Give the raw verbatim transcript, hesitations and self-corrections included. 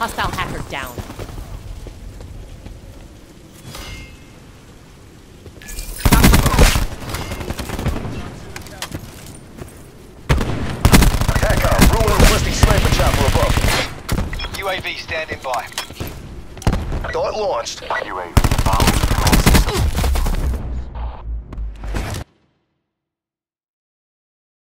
Hostile hacker down. Hacker, ruin requesting sniper chopper above. U A V standing by. Dart launched. U A V